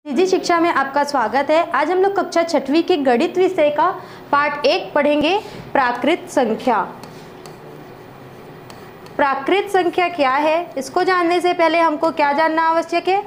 निजी शिक्षा में आपका स्वागत है। आज हम लोग कक्षा 6वीं के गणित विषय का पाठ 1 पढ़ेंगे, प्राकृत संख्या। प्राकृत संख्या क्या है, इसको जानने से पहले हमको क्या जानना आवश्यक है?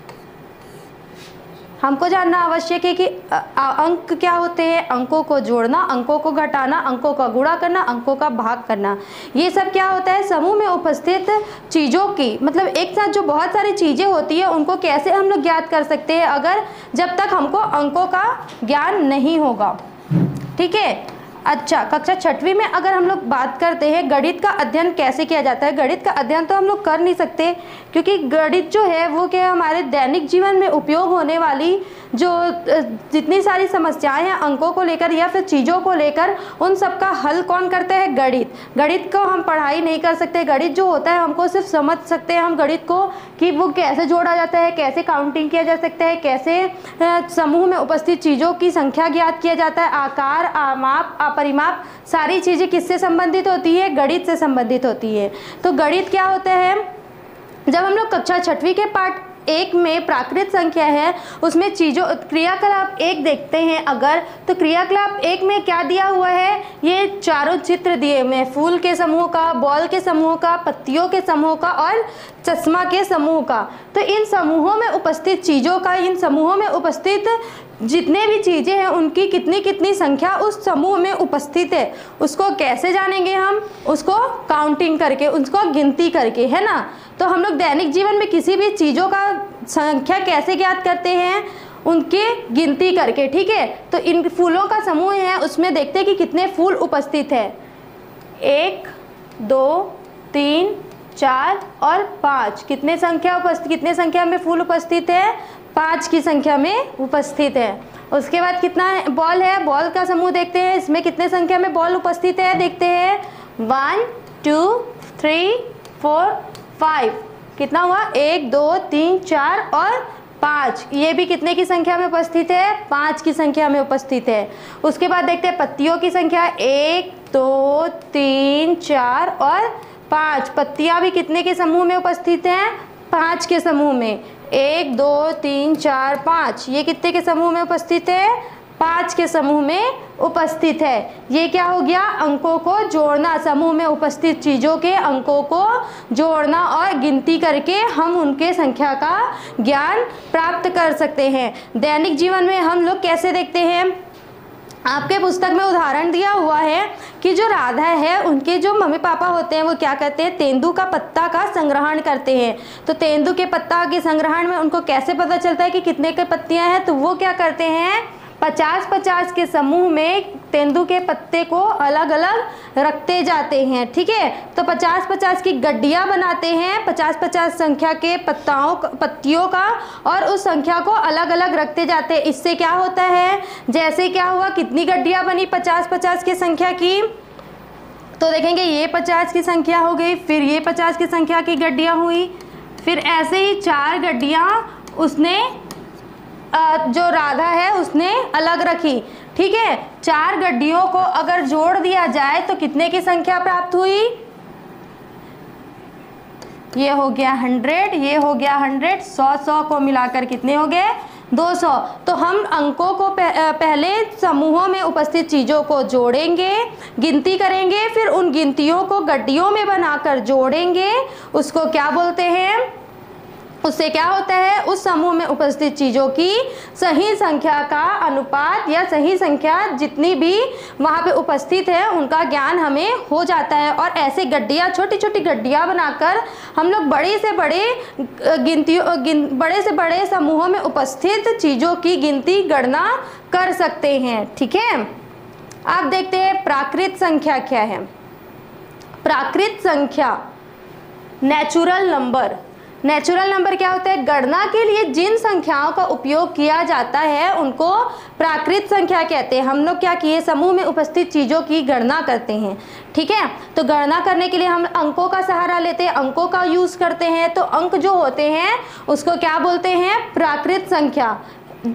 हमको जानना आवश्यक है कि अंक क्या होते हैं, अंकों को जोड़ना, अंकों को घटाना, अंकों का गुणा करना, अंकों का भाग करना। ये सब क्या होता है? समूह में उपस्थित चीज़ों की, मतलब एक साथ जो बहुत सारी चीज़ें होती है उनको कैसे हम लोग ज्ञात कर सकते हैं अगर जब तक हमको अंकों का ज्ञान नहीं होगा। ठीक है। अच्छा, कक्षा 6वीं में अगर हम लोग बात करते हैं गणित का अध्ययन कैसे किया जाता है। गणित का अध्ययन तो हम लोग कर नहीं सकते क्योंकि गणित जो है वो क्या हमारे दैनिक जीवन में उपयोग होने वाली जो जितनी सारी समस्याएं हैं अंकों को लेकर या फिर चीज़ों को लेकर, उन सब का हल कौन करते हैं? गणित। गणित को हम पढ़ाई नहीं कर सकते। गणित जो होता है हमको सिर्फ समझ सकते हैं हम गणित को कि वो कैसे जोड़ा जाता है, कैसे काउंटिंग किया जा सकता है, कैसे समूह में उपस्थित चीज़ों की संख्या ज्ञात किया जाता है, आकार, माप, परिमाप, सारी चीज़ें किससे संबंधित होती है? गणित से संबंधित होती है। तो गणित क्या होता है? जब हम लोग कक्षा 6वीं के पाठ 1 में प्राकृत संख्या है उसमें चीज़ों क्रियाकलाप 1 देखते हैं अगर, तो क्रियाकलाप 1 में क्या दिया हुआ है? ये चारों चित्र दिए हुए हैं, फूल के समूह का, बॉल के समूह का, पत्तियों के समूह का और चश्मा के समूह का। तो इन समूहों में उपस्थित चीज़ों का, इन समूहों में उपस्थित जितने भी चीज़ें हैं उनकी कितनी कितनी संख्या उस समूह में उपस्थित है उसको कैसे जानेंगे हम? उसको काउंटिंग करके, उसको गिनती करके, है ना। तो हम लोग दैनिक जीवन में किसी भी चीज़ों का संख्या कैसे ज्ञात करते हैं? उनके गिनती करके। ठीक है। तो इन फूलों का समूह है उसमें देखते हैं कि कितने फूल उपस्थित है। 1, 2, 3, 4 और 5। कितने संख्या में फूल उपस्थित है? 5 की संख्या में उपस्थित है। उसके बाद कितना बॉल है? बॉल का समूह देखते हैं, इसमें कितने संख्या में बॉल उपस्थित है? देखते हैं 1, 2, 3, 4, 5। कितना हुआ? 1, 2, 3, 4 और 5। ये भी कितने की संख्या में उपस्थित है? 5 की संख्या में उपस्थित है। उसके बाद देखते हैं पत्तियों की संख्या, 1, 2, 3, 4 और 5। पत्तियां भी कितने के समूह में उपस्थित हैं? 5 के समूह में। 1, 2, 3, 4, 5। ये कितने के समूह में उपस्थित है? 5 के समूह में उपस्थित है। ये क्या हो गया? अंकों को जोड़ना, समूह में उपस्थित चीज़ों के अंकों को जोड़ना और गिनती करके हम उनके संख्या का ज्ञान प्राप्त कर सकते हैं। दैनिक जीवन में हम लोग कैसे देखते हैं? आपके पुस्तक में उदाहरण दिया हुआ है कि जो राधा है उनके जो मम्मी पापा होते हैं वो क्या करते हैं? तेंदु का पत्ता का संग्रहण करते हैं। तो तेंदु के पत्ता के संग्रहण में उनको कैसे पता चलता है कि कितने के पत्तियां हैं? तो वो क्या करते हैं? 50-50 के समूह में तेंदु के पत्ते को अलग अलग रखते जाते हैं। ठीक है। तो 50-50 की गड्डियाँ बनाते हैं, 50-50 संख्या के पत्तियों का, और उस संख्या को अलग अलग रखते जाते हैं। इससे क्या होता है? जैसे क्या हुआ, कितनी गड्डियाँ बनी 50-50 की संख्या की? तो देखेंगे ये 50 की संख्या हो गई, फिर ये 50 की संख्या की गड्डियाँ हुई, फिर ऐसे ही 4 गड्डियाँ उसने जो राधा है उसने अलग रखी। ठीक है। 4 गड्डियों को अगर जोड़ दिया जाए तो कितने की संख्या प्राप्त हुई? ये हो गया 100, ये हो गया 100, 100 को मिलाकर कितने हो गए? 200। तो हम अंकों को पहले समूहों में उपस्थित चीज़ों को जोड़ेंगे, गिनती करेंगे, फिर उन गिनतियों को गड्डियों में बनाकर जोड़ेंगे। उसको क्या बोलते हैं? उससे क्या होता है? उस समूह में उपस्थित चीज़ों की सही संख्या का अनुपात या सही संख्या जितनी भी वहाँ पे उपस्थित है उनका ज्ञान हमें हो जाता है। और ऐसे गड्डियाँ, छोटी छोटी गड्डियाँ बनाकर हम लोग बड़े से बड़े समूहों में उपस्थित चीज़ों की गिनती गणना कर सकते हैं। ठीक है। अब देखते हैं प्राकृत संख्या क्या है। प्राकृत संख्या, नेचुरल नंबर। नेचुरल नंबर क्या होता है? गणना के लिए जिन संख्याओं का उपयोग किया जाता है उनको प्राकृत संख्या कहते हैं। हम लोग क्या किए? समूह में उपस्थित चीज़ों की गणना करते हैं। ठीक है। तो गणना करने के लिए हम अंकों का सहारा लेते हैं, अंकों का यूज़ करते हैं। तो अंक जो होते हैं उसको क्या बोलते हैं? प्राकृत संख्या।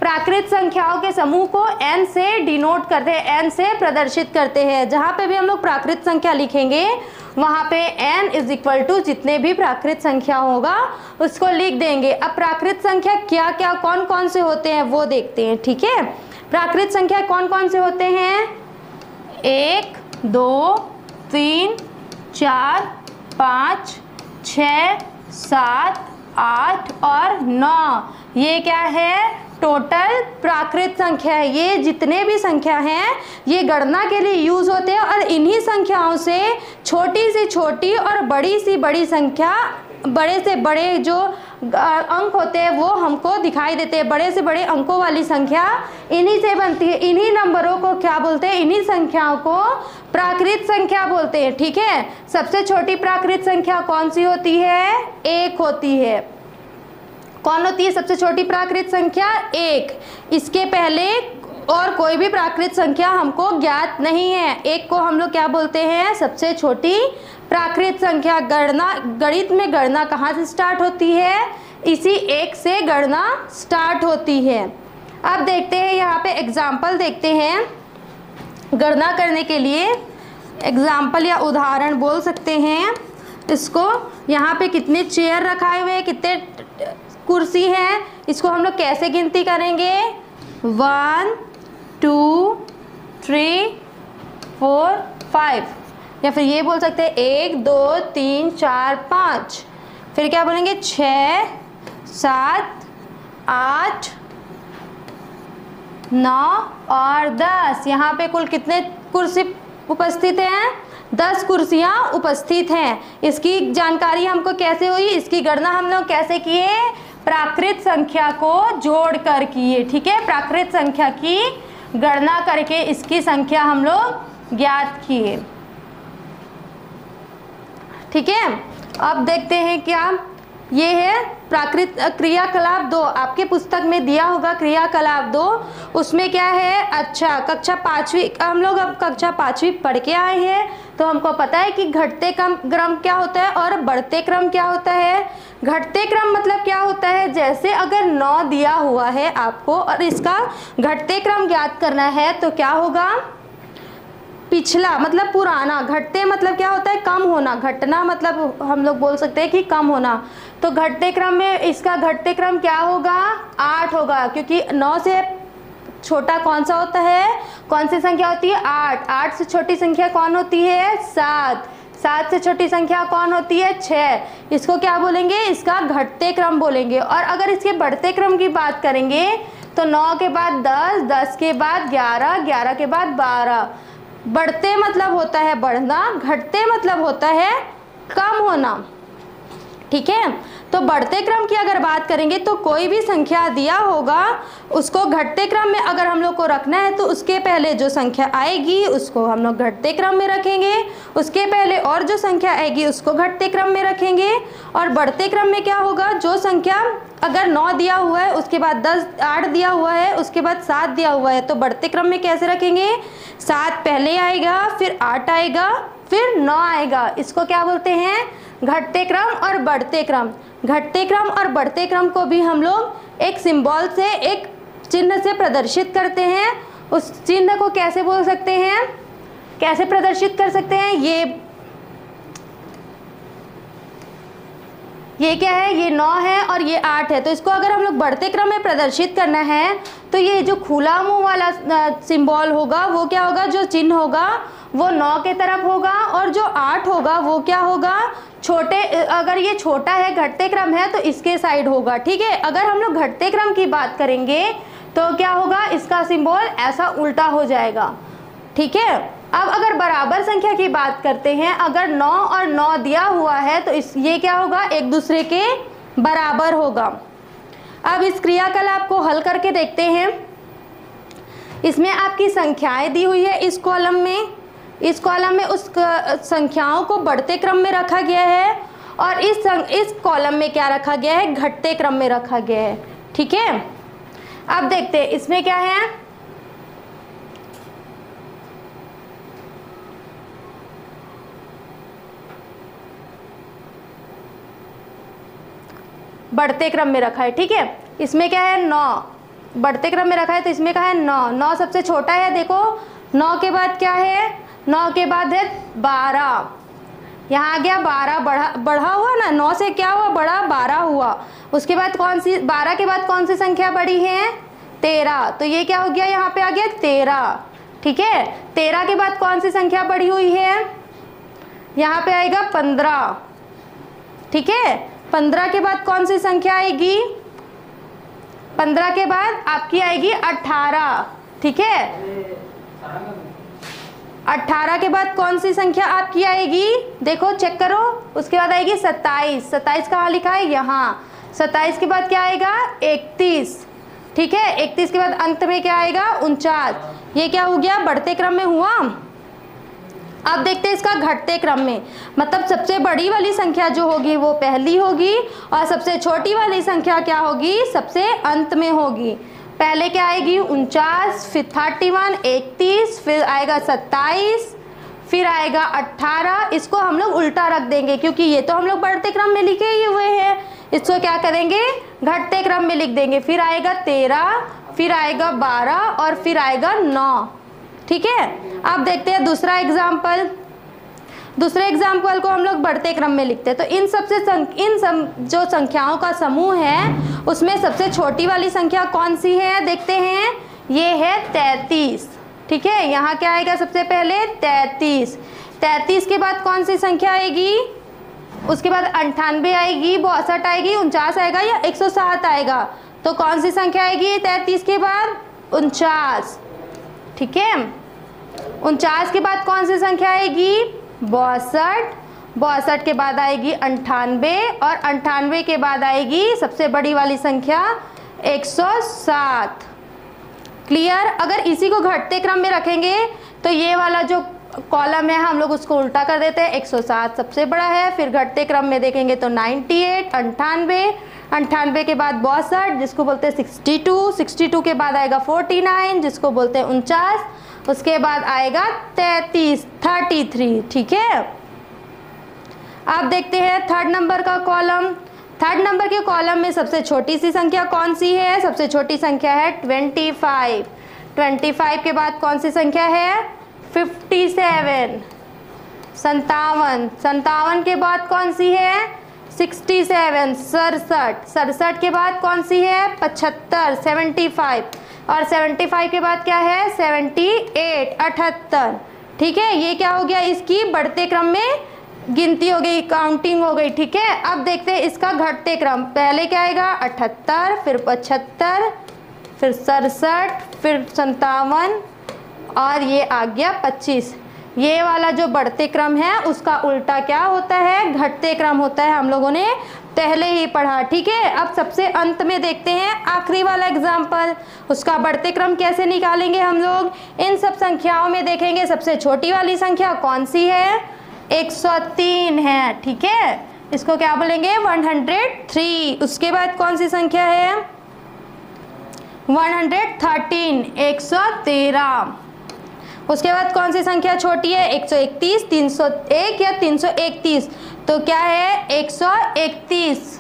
प्राकृत संख्याओं के समूह को n से डिनोट करते हैं, n से प्रदर्शित करते हैं। जहाँ पे भी हम लोग प्राकृत संख्या लिखेंगे वहाँ पे n इज इक्वल टू जितने भी प्राकृत संख्या होगा उसको लिख देंगे। अब प्राकृत संख्या क्या क्या कौन कौन से होते हैं वो देखते हैं, ठीक है। प्राकृत संख्या कौन कौन से होते हैं? 1, 2, 3, 4, 5, 6, 7, 8 और 9। ये क्या है? टोटल प्राकृत संख्या है। ये जितने भी संख्या हैं ये गणना के लिए यूज होते हैं और इन्हीं संख्याओं से छोटी से छोटी और बड़ी से बड़ी संख्या, बड़े से बड़े जो अंक होते हैं वो हमको दिखाई देते हैं। बड़े से बड़े अंकों वाली संख्या इन्हीं से बनती है। इन्हीं नंबरों को क्या बोलते हैं? इन्हीं संख्याओं को प्राकृत संख्या बोलते हैं, ठीक है। सबसे छोटी प्राकृत संख्या कौन सी होती है? 1 होती है। कौन होती है सबसे छोटी प्राकृत संख्या? 1। इसके पहले और कोई भी प्राकृत संख्या हमको ज्ञात नहीं है। 1 को हम लोग क्या बोलते हैं? सबसे छोटी प्राकृत संख्या। गणित में गणना कहाँ से स्टार्ट होती है? इसी 1 से गणना स्टार्ट होती है। अब देखते हैं यहाँ पे एग्जाम्पल देखते हैं। गणना करने के लिए एग्जाम्पल या उदाहरण बोल सकते हैं इसको। यहाँ पे कितने चेयर रखाए हुए हैं, कितने कुर्सी है, इसको हम लोग कैसे गिनती करेंगे? 1, 2, 3, 4, 5। या फिर ये बोल सकते हैं 1, 2, 3, 4, 5। फिर क्या बोलेंगे? 6, 7, 8, 9 और 10। यहाँ पे कुल कितने कुर्सी उपस्थित हैं? 10 कुर्सियाँ उपस्थित हैं। इसकी जानकारी हमको कैसे हुई? इसकी गणना हम लोग कैसे किए? प्राकृत संख्या को जोड़कर किए, ठीक है। प्राकृत संख्या की गणना करके इसकी संख्या हम लोग ज्ञात किए, ठीक है। अब देखते हैं क्या ये है प्राकृत क्रियाकलाप 2। आपके पुस्तक में दिया होगा क्रियाकलाप 2। उसमें क्या है? अच्छा, कक्षा 5वीं, हम लोग अब कक्षा 5वीं पढ़ के आए हैं तो हमको पता है कि घटते क्रम क्या होता है और बढ़ते क्रम क्या होता है। घटते क्रम मतलब क्या होता है? जैसे अगर 9 दिया हुआ है आपको और इसका घटते क्रम ज्ञात करना है तो क्या होगा? पिछला मतलब पुराना। घटते मतलब क्या होता है? कम होना। घटना मतलब हम लोग बोल सकते हैं कि कम होना। तो घटते क्रम में इसका घटते क्रम क्या होगा? 8 होगा, क्योंकि 9 से छोटा कौन सा होता है? कौन सी संख्या होती है? 8। 8 से छोटी संख्या कौन होती है? 7। 7 से छोटी संख्या कौन होती है? 6। इसको क्या बोलेंगे? इसका घटते क्रम बोलेंगे। और अगर इसके बढ़ते क्रम की बात करेंगे तो 9 के बाद 10, 10 के बाद 11, 11 के बाद 12। बढ़ते मतलब होता है बढ़ना, घटते मतलब होता है कम होना, ठीक है। तो बढ़ते क्रम की अगर बात करेंगे तो कोई भी संख्या दिया होगा उसको घटते क्रम में अगर हम लोग को रखना है तो उसके पहले जो संख्या आएगी उसको हम लोग घटते क्रम में रखेंगे, उसके पहले और जो संख्या आएगी उसको घटते क्रम में रखेंगे। और बढ़ते क्रम में क्या होगा? जो संख्या अगर 9 दिया हुआ है उसके बाद 8 दिया हुआ है उसके बाद 7 दिया हुआ है तो बढ़ते क्रम में कैसे रखेंगे? 7 पहले आएगा, फिर 8 आएगा, फिर 9 आएगा। इसको क्या बोलते हैं? घटते क्रम और बढ़ते क्रम। घटते क्रम और बढ़ते क्रम को भी हम लोग एक सिंबल से, एक चिन्ह से प्रदर्शित करते हैं। उस चिन्ह को कैसे बोल सकते हैं? कैसे प्रदर्शित कर सकते हैं? ये क्या है? ये 9 है और ये 8 है। तो इसको अगर हम लोग बढ़ते क्रम में प्रदर्शित करना है तो ये जो खुला मुंह वाला सिंबल होगा वो क्या होगा? जो चिन्ह होगा वो 9 के तरफ होगा और जो 8 होगा वो क्या होगा? छोटे, अगर ये छोटा है घटते क्रम है तो इसके साइड होगा, ठीक है। अगर हम लोग घटते क्रम की बात करेंगे तो क्या होगा? इसका सिंबल ऐसा उल्टा हो जाएगा, ठीक है। अब अगर बराबर संख्या की बात करते हैं, अगर 9 और 9 दिया हुआ है तो ये क्या होगा? एक दूसरे के बराबर होगा। अब इस क्रियाकलाप को हल करके देखते हैं। इसमें आपकी संख्याएं दी हुई है इस कॉलम में। इस कॉलम में उस संख्याओं को बढ़ते क्रम में रखा गया है और इस कॉलम में क्या रखा गया है? घटते क्रम में रखा गया है, ठीक है। अब देखते हैं इसमें क्या है। बढ़ते क्रम में रखा है, ठीक है। इसमें क्या है? 9 बढ़ते क्रम में रखा है तो इसमें कहा है 9, 9 सबसे छोटा है। देखो 9 के बाद क्या है, 9 के बाद है 12, यहाँ आ गया 12, बढ़ा हुआ ना, 9 से क्या हुआ, बढ़ा, 12 हुआ। उसके बाद कौन सी, 12 के बाद कौन सी संख्या बढ़ी है, 13, तो ये क्या हो गया, यहाँ पे आ गया 13, ठीक है। 13 के बाद कौन सी संख्या बढ़ी हुई है, यहाँ पे आएगा 15, ठीक है। 15 के बाद कौन सी संख्या आएगी, 15 के बाद आपकी आएगी 18, ठीक है। 18 के बाद कौन सी संख्या आपकी आएगी, देखो चेक करो, उसके बाद आएगी 27, 27 कहाँ लिखा है, यहाँ। 27 के बाद क्या आएगा, 31, ठीक है। 31 के बाद अंत में क्या आएगा, 49। ये क्या हो गया, बढ़ते क्रम में हुआ। अब देखते हैं इसका घटते क्रम में, मतलब सबसे बड़ी वाली संख्या जो होगी वो पहली होगी और सबसे छोटी वाली संख्या क्या होगी, सबसे अंत में होगी। पहले क्या आएगी, 49, फिर 31, 31, फिर आएगा 27, फिर आएगा 18। इसको हम लोग उल्टा रख देंगे क्योंकि ये तो हम लोग बढ़ते क्रम में लिखे ही हुए हैं, इसको क्या करेंगे, घटते क्रम में लिख देंगे। फिर आएगा 13, फिर आएगा 12 और फिर आएगा 9, ठीक है। अब देखते हैं दूसरा एग्जाम्पल। दूसरे एग्जाम्पल को हम लोग बढ़ते क्रम में लिखते हैं। तो इन सबसे जो संख्याओं का समूह है उसमें सबसे छोटी वाली संख्या कौन सी है, देखते हैं, ये है 33, ठीक है। यहाँ क्या आएगा, सबसे पहले 33, 33 के बाद कौन सी संख्या आएगी, उसके बाद 98 आएगी, 62 आएगी, 49 आएगा या 107 आएगा, तो कौन सी संख्या आएगी 33 के बाद, 49, ठीक है। 49 के बाद कौन सी संख्या आएगी, 62, 62 के बाद आएगी 98 और 98 के बाद आएगी सबसे बड़ी वाली संख्या 107। क्लियर। अगर इसी को घटते क्रम में रखेंगे तो ये वाला जो कॉलम है हम लोग उसको उल्टा कर देते हैं, 107 सबसे बड़ा है, फिर घटते क्रम में देखेंगे तो 98, 98, 98 के बाद 62 जिसको बोलते हैं 62, 62 के बाद आएगा 49 जिसको बोलते हैं 49, उसके बाद आएगा 33, 33, ठीक है। अब देखते हैं थर्ड नंबर का कॉलम। थर्ड नंबर के कॉलम में सबसे छोटी सी संख्या कौन सी है, सबसे छोटी संख्या है 25, 25 के बाद कौन सी संख्या है, 57, 57, 57 के बाद कौन सी है, 67, 67, 67 के बाद कौन सी है, 75, 75 और 75 के बाद क्या है, 78, 78, ठीक है। ये क्या हो गया, इसकी बढ़ते क्रम में गिनती हो गई, काउंटिंग हो गई, ठीक है। अब देखते हैं इसका घटते क्रम। पहले क्या आएगा, 78, फिर 75, फिर 67, फिर 57 और ये आ गया 25। ये वाला जो बढ़ते क्रम है उसका उल्टा क्या होता है, घटते क्रम होता है, हम लोगों ने पहले ही पढ़ा, ठीक है। अब सबसे अंत में देखते हैं आखिरी वाला एग्जाम्पल, उसका बढ़ते क्रम कैसे निकालेंगे हम लोग। इन सब संख्याओं में देखेंगे सबसे छोटी वाली संख्या कौन सी है, 103 है, ठीक है। इसको क्या बोलेंगे, 103। उसके बाद कौन सी संख्या है, 113, 113। उसके बाद कौन सी संख्या छोटी है, 131, 301 या 331, तो क्या है 131,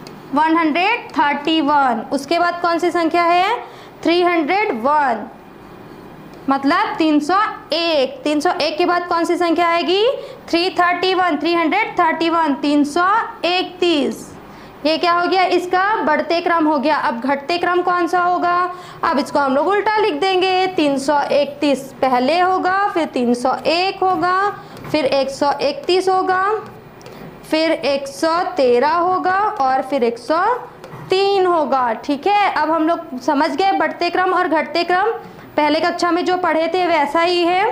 131। उसके बाद कौन सी संख्या है, 301, मतलब 301, 301 के बाद कौन सी संख्या आएगी, 331, 331, 331। ये क्या हो गया, इसका बढ़ते क्रम हो गया। अब घटते क्रम कौन सा होगा, अब इसको हम लोग उल्टा लिख देंगे, 331 पहले होगा, फिर 301 होगा, फिर 131 होगा, फिर 113 होगा और फिर 103 होगा, ठीक है। अब हम लोग समझ गए बढ़ते क्रम और घटते क्रम, पहले कक्षा में जो पढ़े थे वैसा ही है।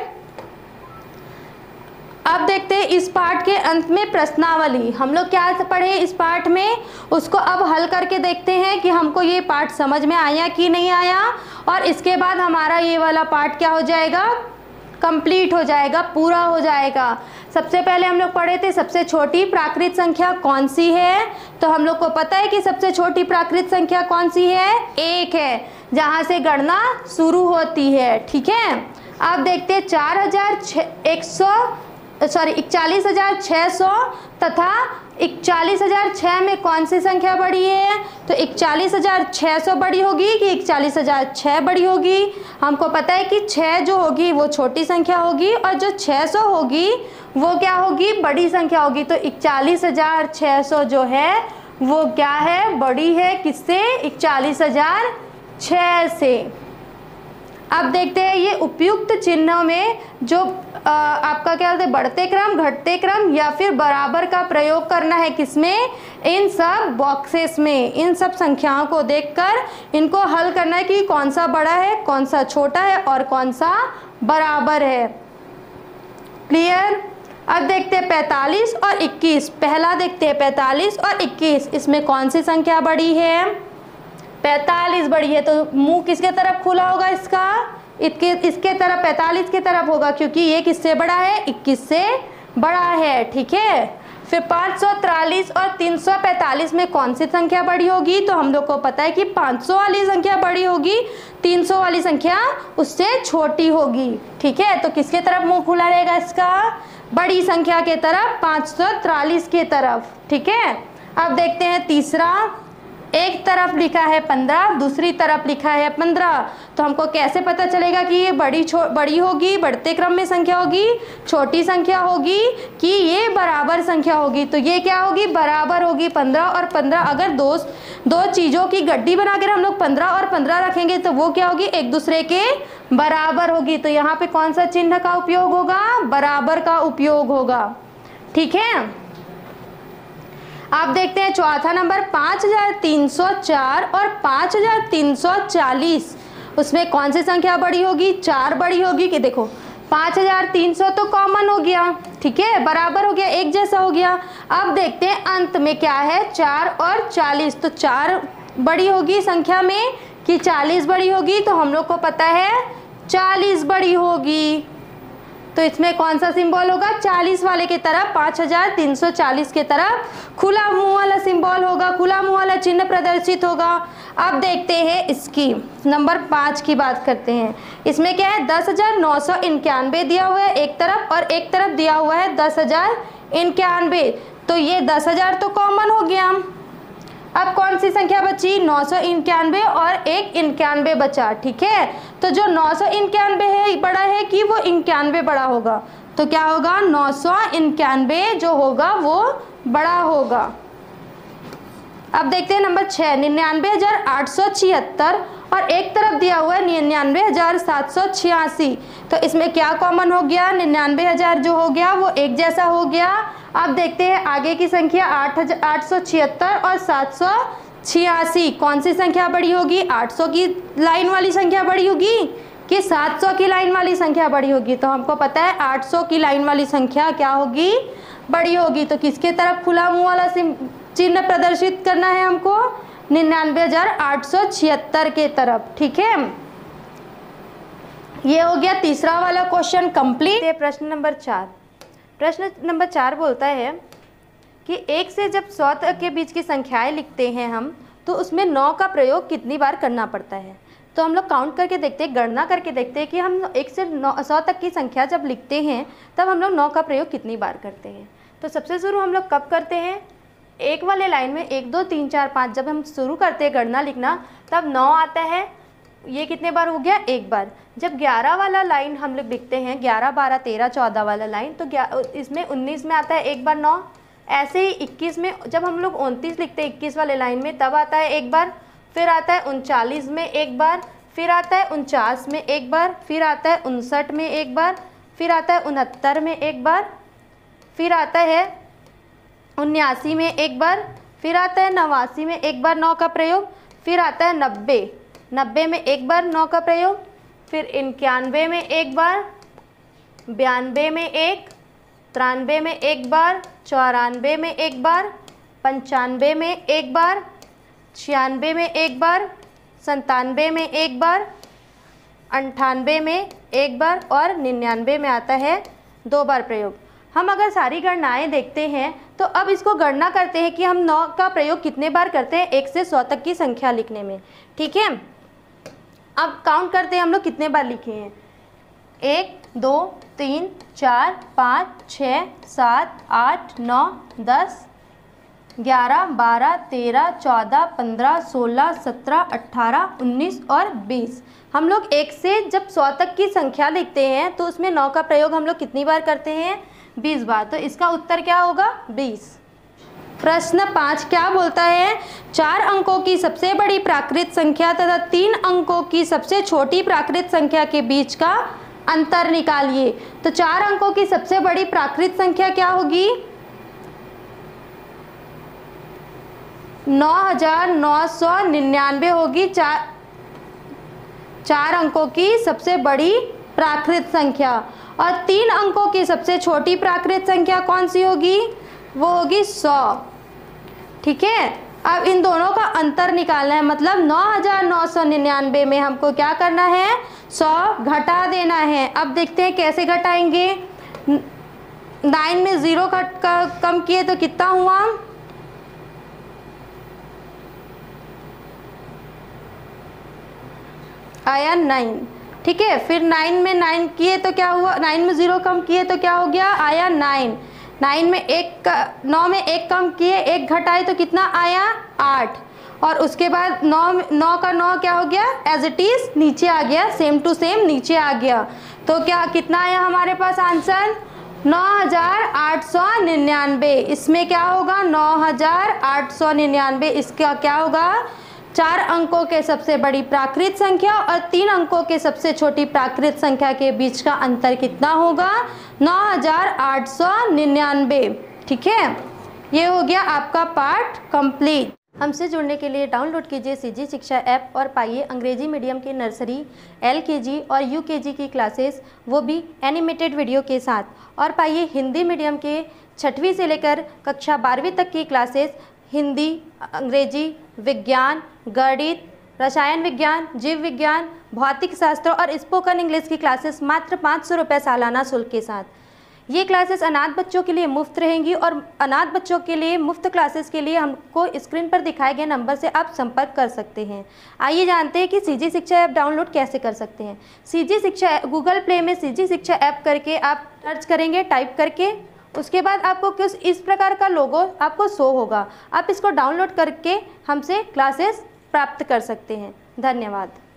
अब देखते हैं इस पाठ के अंत में प्रश्नावली, हम लोग क्या पढ़े इस पाठ में, उसको अब हल करके देखते हैं कि हमको ये पाठ समझ में आया कि नहीं आया, और इसके बाद हमारा ये वाला पाठ क्या हो जाएगा, कंप्लीट हो जाएगा, पूरा हो जाएगा। सबसे पहले हम लोग पढ़े थे सबसे छोटी प्राकृत संख्या कौन सी है, तो हम लोग को पता है कि सबसे छोटी प्राकृत संख्या कौन सी है, 1 है, जहाँ से गणना शुरू होती है, ठीक है। अब देखते हैं 41,600 तथा 41,006 में कौन सी संख्या बड़ी है? तो 41,600 बड़ी होगी कि 41,006 बड़ी होगी? हमको पता है कि 6 जो होगी वो छोटी संख्या होगी और जो 600 होगी वो क्या होगी? बड़ी संख्या होगी। तो 41,600 जो है वो क्या है? बड़ी है किससे? 41,006 से। अब देखते हैं ये उपयुक्त चिन्हों में जो आपका क्या बोलते हैं, बढ़ते क्रम, घटते क्रम या फिर बराबर का प्रयोग करना है किसमें? इन सब बॉक्सेस में। इन सब संख्याओं को देखकर इनको हल करना है कि कौन सा बड़ा है, कौन सा छोटा है और कौन सा बराबर है। क्लियर? अब देखते हैं 45 और 21। पहला देखते हैं 45 और 21, इसमें कौन सी संख्या बड़ी है? 45 बड़ी है। तो मुंह किसके तरफ खुला होगा इसका? इसके तरफ, 45 की तरफ होगा, क्योंकि ये किससे बड़ा है? 21 से बड़ा है। ठीक है। फिर 543 और 345 में कौन सी संख्या बड़ी होगी? तो हम लोग को पता है कि 500 वाली संख्या बड़ी होगी, 300 वाली संख्या उससे छोटी होगी। ठीक है। तो किसके तरफ मुंह खुला रहेगा इसका? बड़ी संख्या के तरफ, 543 की तरफ। ठीक है। अब देखते हैं तीसरा। एक तरफ लिखा है 15, दूसरी तरफ लिखा है 15। तो हमको कैसे पता चलेगा कि ये बड़ी होगी, बढ़ते क्रम में संख्या होगी, छोटी संख्या होगी कि ये बराबर संख्या होगी? तो ये क्या होगी? बराबर होगी। 15 और 15, अगर दो चीज़ों की गड्डी बनाकर हम लोग 15 और 15 रखेंगे तो वो क्या होगी? एक दूसरे के बराबर होगी। तो यहाँ पे कौन सा चिन्ह का उपयोग होगा? बराबर का उपयोग होगा। ठीक है। आप देखते हैं चौथा नंबर 5304 और 5340, उसमें कौन सी संख्या बड़ी होगी? 4 बड़ी होगी। कि देखो 5300 तो कॉमन हो गया, ठीक है, बराबर हो गया, एक जैसा हो गया। अब देखते हैं अंत में क्या है? 4 और 40। तो 4 बड़ी होगी संख्या में कि 40 बड़ी होगी? तो हम लोग को पता है 40 बड़ी होगी। तो इसमें कौन सा सिंबल होगा? 40 वाले की तरफ, 5340 की तरफ खुला मुंह वाला सिंबल होगा, खुला मुंह वाला चिन्ह प्रदर्शित होगा। अब देखते हैं इसकी नंबर 5 की बात करते हैं। इसमें क्या है? 10,991 दिया हुआ है एक तरफ और एक तरफ दिया हुआ है 10,091। तो ये 10,000 तो कॉमन हो गया। अब कौन सी संख्या बची? 991 और एक 91 बचा। ठीक है। तो जो 991 है बड़ा है कि वो 91 बड़ा होगा? तो क्या होगा? 991 जो होगा वो बड़ा होगा। अब देखते हैं नंबर 6, 99,876 और एक तरफ दिया हुआ है 99,786। तो इसमें क्या कॉमन हो गया? 99,000 जो हो गया वो एक जैसा हो गया। अब देखते हैं आगे की संख्या 876 और 786, कौन सी संख्या बड़ी होगी? 800 की लाइन वाली संख्या बड़ी होगी कि 700 की लाइन वाली संख्या बड़ी होगी? तो हमको पता है 800 की लाइन वाली संख्या क्या होगी? बड़ी होगी। तो किसके तरफ खुला मुंह वाला चिन्ह प्रदर्शित करना है हमको? 99,876 के तरफ। ठीक है। ये हो गया तीसरा वाला क्वेश्चन कंप्लीट। प्रश्न नंबर 4। प्रश्न नंबर 4 बोलता है कि 1 से जब 100 तक के बीच की संख्याएं लिखते हैं हम, तो उसमें 9 का प्रयोग कितनी बार करना पड़ता है? तो हम लोग काउंट करके देखते हैं, गणना करके देखते हैं कि हम 1 से 100 तक की संख्या जब लिखते हैं तब हम लोग 9 का प्रयोग कितनी बार करते हैं। तो सबसे शुरू हम लोग कब करते हैं? एक वाले लाइन में 1 2 3 4 5 जब हम शुरू करते हैं गणना लिखना तब 9 आता है। ये कितने बार हो गया? एक बार। जब 11 वाला लाइन हम लोग लिखते हैं, 11 12 13 14 वाला लाइन, तो इसमें 19 में आता है एक बार 9। ऐसे ही 21 में जब हम लोग 29 लिखते हैं 21 वाले लाइन में, तब आता है एक बार। फिर आता है 39 में एक बार, फिर आता है 49 में एक बार, फिर आता है 59 में एक बार, फिर आता है 69 में एक बार, फिर आता है 79 में एक बार, फिर आता है 89 में एक बार 9 का प्रयोग, फिर आता है 90 में एक बार 9 का प्रयोग, फिर 91 में एक बार, 92 में एक, 93 में एक बार, 94 में एक बार, 95 में एक बार, 96 में एक बार, 97 में एक बार, 98 में एक बार और 99 में आता है 2 बार प्रयोग। हम अगर सारी गणनाएं देखते हैं तो अब इसको गणना करते हैं कि हम 9 का प्रयोग कितने बार करते हैं 1 से 100 तक की संख्या लिखने में। ठीक है। अब काउंट करते हैं हम लोग कितने बार लिखे हैं। 1 2 3 4 5 6 7 8 9 10 11, 12, 13, 14, 15, 16, 17, 18, 19 और 20। हम लोग 1 से जब 100 तक की संख्या लिखते हैं तो उसमें 9 का प्रयोग हम लोग कितनी बार करते हैं? 20 बार। तो इसका उत्तर क्या होगा? 20। प्रश्न 5 क्या बोलता है? 4 अंकों की सबसे बड़ी प्राकृत संख्या तथा 3 अंकों की सबसे छोटी प्राकृत संख्या के बीच का अंतर निकालिए। तो 4 अंकों की सबसे बड़ी प्राकृत संख्या क्या होगी? 9999 होगी। 4 अंकों की सबसे बड़ी प्राकृत संख्या। और 3 अंकों की सबसे छोटी प्राकृत संख्या कौन सी होगी? वो होगी 100। ठीक है, अब इन दोनों का अंतर निकालना है, मतलब 9999 में हमको क्या करना है? 100 घटा देना है। अब देखते हैं कैसे घटाएंगे। 9 में 0 कम किए तो कितना हुआ? आया 9। ठीक है, फिर 9 में 9 किए तो क्या हुआ? 9 में 0 कम किए तो क्या हो गया? आया 9। 9 में 9 में 1 कम किए, 1 घटाए तो कितना आया? 8। और उसके बाद 9 का 9 क्या हो गया? एज इट इज नीचे आ गया, सेम टू सेम नीचे आ गया। तो क्या कितना आया हमारे पास आंसर? 9899। इसमें क्या होगा? 9899। इसका क्या होगा? 4 अंकों के सबसे बड़ी प्राकृत संख्या और 3 अंकों के सबसे छोटी प्राकृत संख्या के बीच का अंतर कितना होगा? 9899। ठीक है, ये हो गया आपका पार्ट कंप्लीट। हमसे जुड़ने के लिए डाउनलोड कीजिए सीजी शिक्षा ऐप और पाइए अंग्रेजी मीडियम की नर्सरी, LKG और UKG की क्लासेस, वो भी एनिमेटेड वीडियो के साथ। और पाइए हिंदी मीडियम के 6वीं से लेकर कक्षा 12वीं तक की क्लासेस, हिंदी, अंग्रेजी, विज्ञान, गणित, रसायन विज्ञान, जीव विज्ञान, भौतिक शास्त्र और स्पोकन इंग्लिश की क्लासेस मात्र 500 रुपये सालाना शुल्क के साथ। ये क्लासेस अनाथ बच्चों के लिए मुफ्त रहेंगी और अनाथ बच्चों के लिए मुफ्त क्लासेस के लिए हमको स्क्रीन पर दिखाए गए नंबर से आप संपर्क कर सकते हैं। आइए जानते हैं कि सीजी शिक्षा ऐप डाउनलोड कैसे कर सकते हैं। सीजी शिक्षा गूगल प्ले में सीजी शिक्षा ऐप करके आप सर्च करेंगे, टाइप करके, उसके बाद आपको कुछ इस प्रकार का लोगो आपको शो होगा। आप इसको डाउनलोड करके हमसे क्लासेस प्राप्त कर सकते हैं। धन्यवाद।